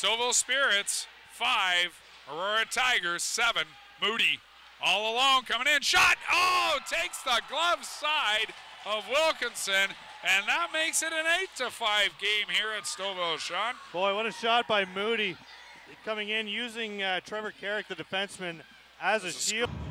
Stouffville Spirits 5, Aurora Tigers 7. Moody all alone coming in, shot, oh, takes the glove side of Wilkinson, and that makes it an 8-5 game here at Stouffville, Sean. Boy, what a shot by Moody coming in, using Trevor Carrick, the defenseman, as a shield.